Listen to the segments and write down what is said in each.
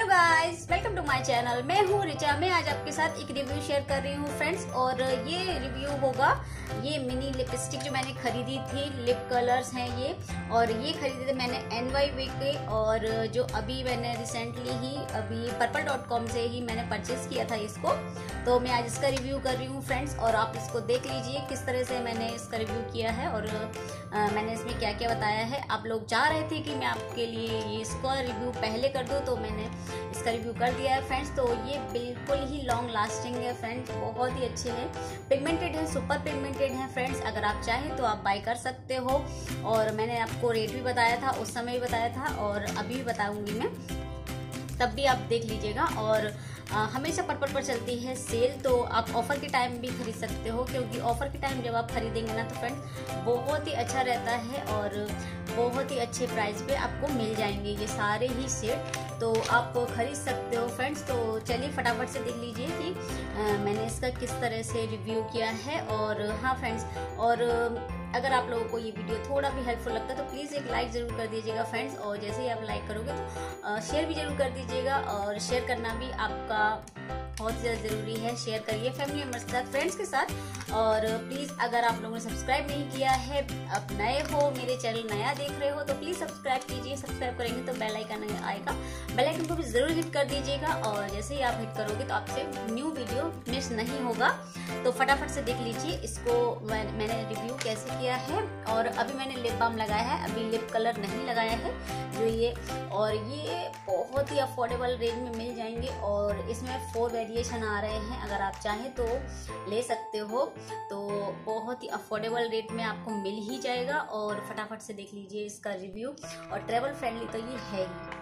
Guys, welcome to my channel. मैं हूँ रिचा। मैं आज आपके साथ एक रिव्यू शेयर कर रही हूँ फ्रेंड्स, और ये रिव्यू होगा ये मिनी लिपस्टिक जो मैंने खरीदी थी। लिप कलर्स हैं ये, और ये खरीदे थे मैंने NY Bae के, और जो अभी मैंने रिसेंटली ही अभी purple.com से ही मैंने परचेज किया था इसको। तो मैं आज इसका रिव्यू कर रही हूँ फ्रेंड्स, और आप इसको देख लीजिए किस तरह से मैंने इसका रिव्यू किया है और मैंने इसमें क्या क्या बताया है। आप लोग चाह रहे थे कि मैं आपके लिए ये इसका रिव्यू पहले कर दूँ, तो मैंने इसका रिव्यू कर दिया है फ्रेंड्स। तो ये बिल्कुल ही लॉन्ग लास्टिंग है फ्रेंड्स, बहुत ही अच्छे हैं, पिगमेंटेड है, सुपर पिगमेंटेड है फ्रेंड्स। अगर आप चाहें तो आप बाय कर सकते हो, और मैंने आपको रेट भी बताया था, उस समय भी बताया था और अभी भी बताऊंगी मैं, तब भी आप देख लीजिएगा। और हमेशा पर्पल पर चलती है सेल, तो आप ऑफर के टाइम भी खरीद सकते हो, क्योंकि ऑफर के टाइम जब आप खरीदेंगे ना तो फ्रेंड्स बहुत ही अच्छा रहता है और बहुत ही अच्छे प्राइस पे आपको मिल जाएंगे ये सारे ही सेट, तो आप खरीद सकते हो फ्रेंड्स। तो चलिए फटाफट से देख लीजिए कि मैंने इसका किस तरह से रिव्यू किया है। और हाँ फ्रेंड्स, और अगर आप लोगों को ये वीडियो थोड़ा भी हेल्पफुल लगता है तो प्लीज़ एक लाइक ज़रूर कर दीजिएगा फ्रेंड्स, और जैसे ही आप लाइक करोगे तो शेयर भी ज़रूर कर दीजिएगा, और शेयर करना भी आपका बहुत ज़्यादा ज़रूरी है। शेयर करिए फैमिली मेम्बर्स के साथ, फ्रेंड्स के साथ। और प्लीज़ अगर आप लोगों ने सब्सक्राइब नहीं किया है, आप नए हो, मेरे चैनल नया देख रहे हो, तो प्लीज़ सब्सक्राइब कीजिए। सब्सक्राइब करेंगे तो बेल आइकन आएगा, बेल आइकन को भी ज़रूर हिट कर दीजिएगा, और जैसे ही आप हिट करोगे तो आपसे न्यू वीडियो मिस नहीं होगा। तो फटाफट से देख लीजिए इसको मैंने रिव्यू कैसे किया है। और अभी मैंने लिप बाम लगाया है, अभी लिप कलर नहीं लगाया है जो ये, और ये बहुत ही अफोर्डेबल रेंज में मिल जाएंगे, और इसमें 4 वेरिएशन आ रहे हैं। अगर आप चाहें तो ले सकते हो, तो बहुत ही अफोर्डेबल रेट में आपको मिल ही जाएगा। और फटाफट से देख लीजिए इसका रिव्यू, और ट्रेवल फ्रेंडली तो ये है ही।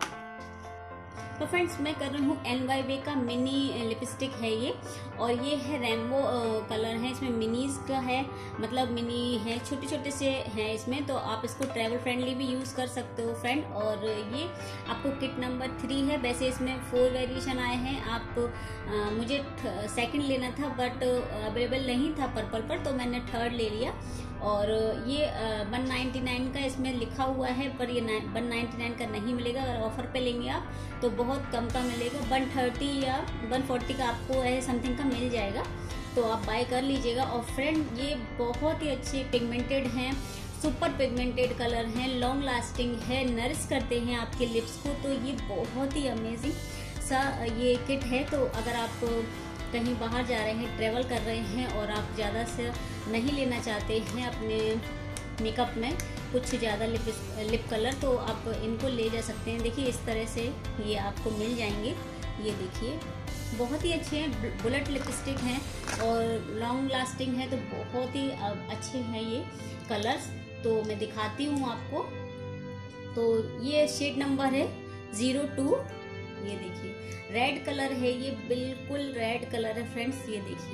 तो फ्रेंड्स मैं कर रही हूँ NY Bae का मिनी लिपस्टिक है ये, और ये है रेनबो कलर है, इसमें मिनीज का है, मतलब मिनी है, छोटे छोटे से हैं इसमें, तो आप इसको ट्रैवल फ्रेंडली भी यूज कर सकते हो फ्रेंड। और ये आपको किट नंबर 3 है, वैसे इसमें 4 वेरिएशन आए हैं। आप मुझे सेकंड लेना था बट अवेलेबल नहीं था पर्पल पर, तो मैंने थर्ड ले लिया। और ये 199 का इसमें लिखा हुआ है, पर ये 199 का नहीं मिलेगा। अगर ऑफर पे लेंगे आप तो बहुत कम का मिलेगा, 130 या 140 का आपको ऐसे समथिंग का मिल जाएगा, तो आप बाय कर लीजिएगा। और फ्रेंड ये बहुत ही अच्छे पिगमेंटेड हैं, सुपर पिगमेंटेड कलर हैं, लॉन्ग लास्टिंग है, नरिश करते हैं आपके लिप्स को, तो ये बहुत ही अमेजिंग सा ये किट है। तो अगर आप कहीं बाहर जा रहे हैं, ट्रेवल कर रहे हैं, और आप ज़्यादा से नहीं लेना चाहते हैं अपने मेकअप में कुछ ज़्यादा लिप कलर, तो आप इनको ले जा सकते हैं। देखिए इस तरह से ये आपको मिल जाएंगे, ये देखिए बहुत ही अच्छे हैं, बुलेट लिपस्टिक हैं और लॉन्ग लास्टिंग है, तो बहुत ही अच्छे हैं ये कलर्स। तो मैं दिखाती हूँ आपको। तो ये शेड नंबर है 02, ये देखिए रेड कलर है, ये बिल्कुल रेड कलर है फ्रेंड्स, ये देखिए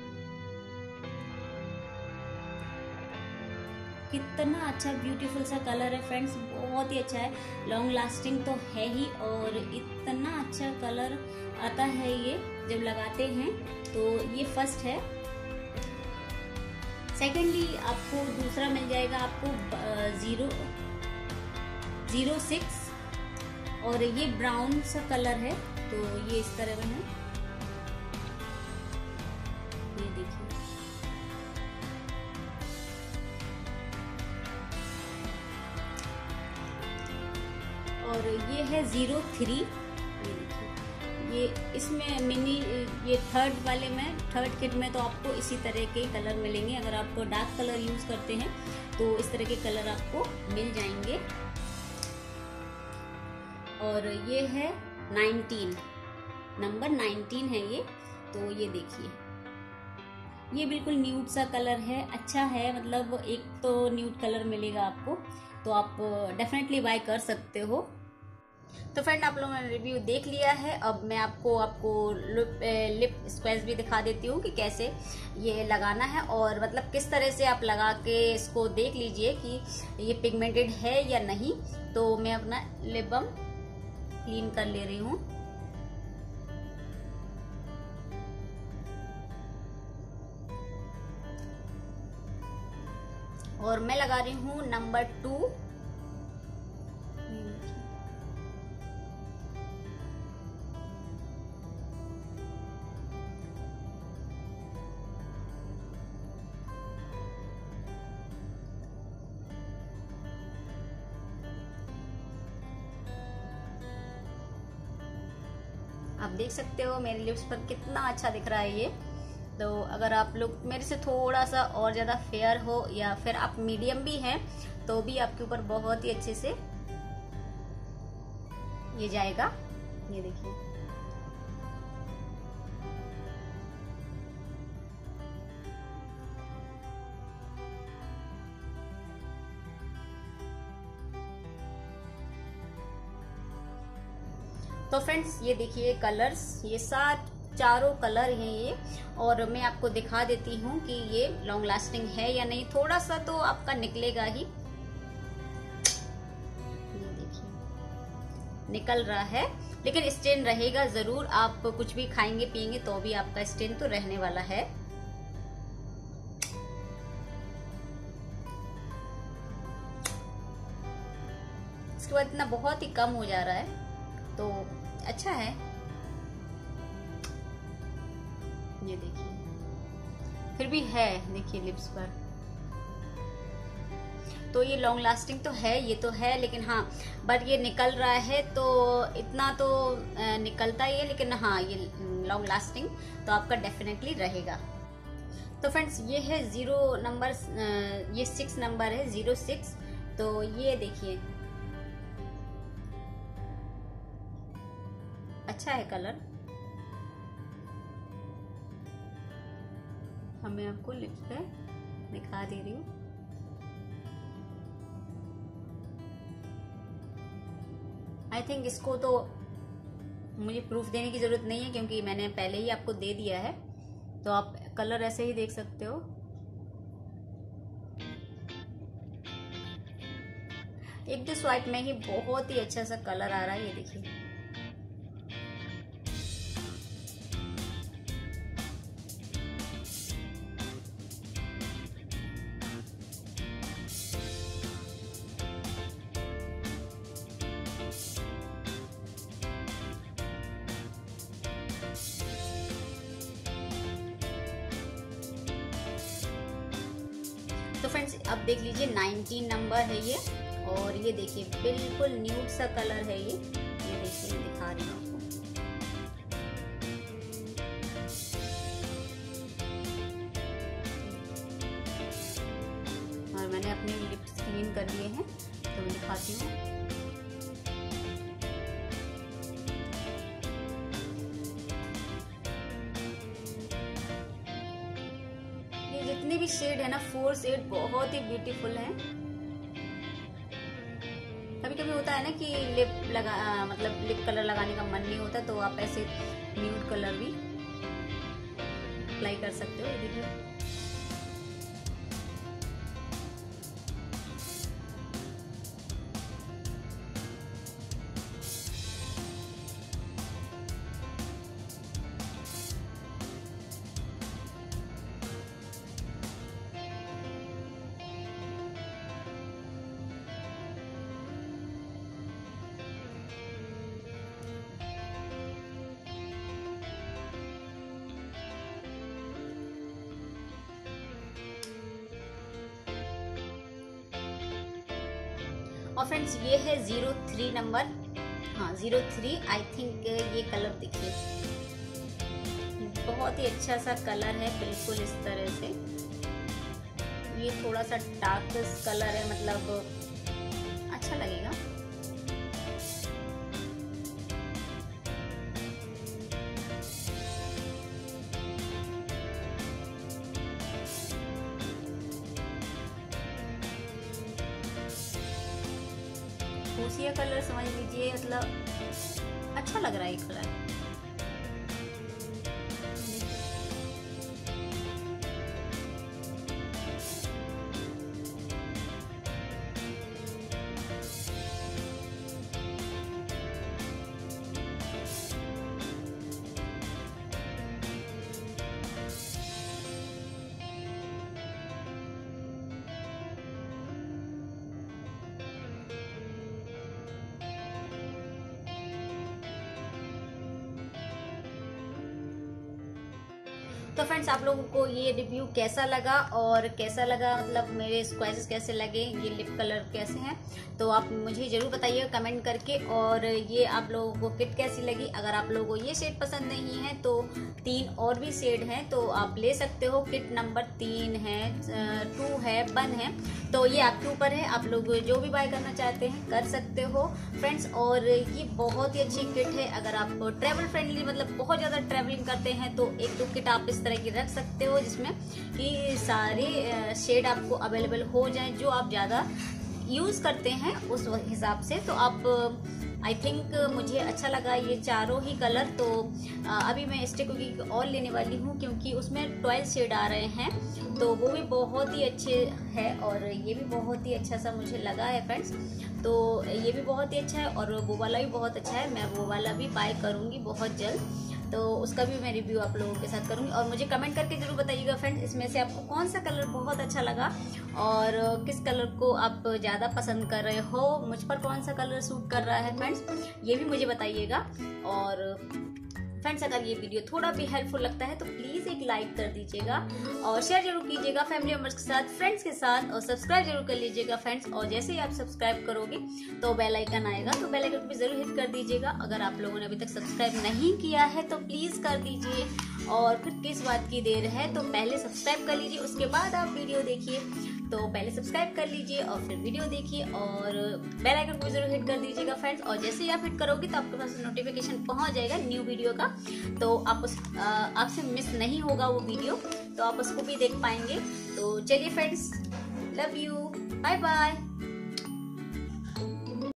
कितना अच्छा ब्यूटीफुल सा कलर है फ्रेंड्स, बहुत ही अच्छा है, लॉन्ग लास्टिंग तो है ही, और इतना अच्छा कलर आता है ये जब लगाते हैं। तो ये फर्स्ट है। सेकेंडली आपको दूसरा मिल जाएगा आपको 06, और ये ब्राउन सा कलर है, तो ये इस तरह में है, ये देखिए। और ये है 03, ये देखिए, ये इसमें मिनी, ये थर्ड वाले में, थर्ड किट में तो आपको इसी तरह के कलर मिलेंगे। अगर आप डार्क कलर यूज करते हैं तो इस तरह के कलर आपको मिल जाएंगे। और ये है 19, नंबर 19 है ये, तो ये देखिए ये बिल्कुल न्यूड सा कलर है, अच्छा है, मतलब एक तो न्यूड कलर मिलेगा आपको, तो आप डेफिनेटली बाय कर सकते हो। तो फ्रेंड आप लोगों ने रिव्यू देख लिया है, अब मैं आपको लिप स्क्वेज भी दिखा देती हूँ कि कैसे ये लगाना है, और मतलब किस तरह से आप लगा के इसको देख लीजिए कि ये पिगमेंटेड है या नहीं। तो मैं अपना लिप बाम क्लीन कर ले रही हूँ। और मैं लगा रही हूँ नंबर 2, आप देख सकते हो मेरे लिप्स पर कितना अच्छा दिख रहा है ये। तो अगर आप लोग मेरे से थोड़ा सा और ज़्यादा फेयर हो या फिर आप मीडियम भी हैं तो भी आपके ऊपर बहुत ही अच्छे से ये जाएगा। ये देखिए, तो फ्रेंड्स ये देखिए कलर्स, ये चारों कलर हैं ये। और मैं आपको दिखा देती हूँ कि ये लॉन्ग लास्टिंग है या नहीं। थोड़ा सा तो आपका निकलेगा ही, ये देखिए निकल रहा है, लेकिन स्टेन रहेगा जरूर। आप कुछ भी खाएंगे पिएंगे तो भी आपका स्टेन तो रहने वाला है। इसके बाद इतना बहुत ही कम हो जा रहा है तो अच्छा है। ये देखिए फिर भी है, देखिए लिप्स पर। तो ये लॉन्ग लास्टिंग तो है, ये तो है, लेकिन हाँ बट ये निकल रहा है तो इतना तो निकलता ही है, लेकिन हाँ ये लॉन्ग लास्टिंग तो आपका डेफिनेटली रहेगा। तो फ्रेंड्स ये है 0 नंबर, ये 6 नंबर है, 06। तो ये देखिए अच्छा है कलर। मैं आपको लिप्स पे दिखा दे रही हूँ। आई थिंक इसको तो मुझे प्रूफ देने की जरूरत नहीं है क्योंकि मैंने पहले ही आपको दे दिया है, तो आप कलर ऐसे ही देख सकते हो। एक दो स्वाइप में ही बहुत ही अच्छा सा कलर आ रहा है, ये देखिए। तो फ्रेंड्स अब देख लीजिए 19 नंबर है ये, और ये देखिए बिल्कुल न्यूड सा कलर है ये देखिए मैं दिखा रही हूँ आपको। और मैंने अपने लिप्स क्लीन कर लिए हैं तो मैं दिखाती हूँ। जितने भी शेड है ना, 4 शेड बहुत ही ब्यूटीफुल है। कभी कभी होता है ना कि लिप लगा मतलब लिप कलर लगाने का मन नहीं होता, तो आप ऐसे न्यूड कलर भी अप्लाई कर सकते हो। ये देखिए और फ्रेंड्स ये है 03 नंबर, हाँ 03 आई थिंक। ये कलर देखिए बहुत ही अच्छा सा कलर है, बिल्कुल इस तरह से। ये थोड़ा सा डार्क कलर है, मतलब अच्छा लगेगा। फूसिया कलर समझ लीजिए, मतलब अच्छा लग रहा है ये कलर। तो फ्रेंड्स आप लोगों को ये रिव्यू कैसा लगा और कैसा लगा, मतलब मेरे स्वैचेस कैसे लगे, ये लिप कलर कैसे हैं, तो आप मुझे जरूर बताइएगा कमेंट करके। और ये आप लोगों को किट कैसी लगी। अगर आप लोगों को ये शेड पसंद नहीं है तो 3 और भी शेड हैं तो आप ले सकते हो। किट नंबर 3 है, 2 है, 1 है, तो ये आपके ऊपर है, आप लोग जो भी बाय करना चाहते हैं कर सकते हो फ्रेंड्स। और ये बहुत ही अच्छी किट है। अगर आप ट्रैवल फ्रेंडली, मतलब बहुत ज़्यादा ट्रैवलिंग करते हैं तो 1-2 किट आप इस तरह की रख सकते हो जिसमें कि सारे शेड आपको अवेलेबल हो जाए जो आप ज़्यादा यूज़ करते हैं उस हिसाब से। तो आप आई थिंक मुझे अच्छा लगा ये चारों ही कलर। तो अभी मैं स्टिक की और लेने वाली हूँ क्योंकि उसमें 12 शेड आ रहे हैं तो वो भी बहुत ही अच्छे है और ये भी बहुत ही अच्छा सा मुझे लगा है फ्रेंड्स। तो ये भी बहुत ही अच्छा है और वो वाला भी बहुत अच्छा है। मैं वो वाला भी बाय करूँगी बहुत जल्द, तो उसका भी मैं रिव्यू आप लोगों के साथ करूंगी। और मुझे कमेंट करके जरूर बताइएगा फ्रेंड्स इसमें से आपको कौन सा कलर बहुत अच्छा लगा और किस कलर को आप ज़्यादा पसंद कर रहे हो, मुझ पर कौन सा कलर सूट कर रहा है फ्रेंड्स, ये भी मुझे बताइएगा। और फ्रेंड्स अगर ये वीडियो थोड़ा भी हेल्पफुल लगता है तो प्लीज़ एक लाइक कर दीजिएगा और शेयर जरूर कीजिएगा फैमिली मेम्बर्स के साथ, फ्रेंड्स के साथ, और सब्सक्राइब जरूर कर लीजिएगा फ्रेंड्स। और जैसे ही आप सब्सक्राइब करोगे तो बेल आइकन आएगा, तो बेल आइकन भी जरूर हिट कर दीजिएगा। अगर आप लोगों ने अभी तक सब्सक्राइब नहीं किया है तो प्लीज़ कर दीजिए। और फिर किस बात की देर है, तो पहले सब्सक्राइब कर लीजिए उसके बाद आप वीडियो देखिए। तो पहले सब्सक्राइब कर लीजिए और फिर वीडियो देखिए और बेल आइकन को जरूर हिट कर दीजिएगा फ्रेंड्स। और जैसे ही आप हिट करोगे तो आपके पास नोटिफिकेशन पहुंच जाएगा न्यू वीडियो का, तो आप आपसे मिस नहीं होगा वो वीडियो, तो आप उसको भी देख पाएंगे। तो चलिए friends, love you, bye bye.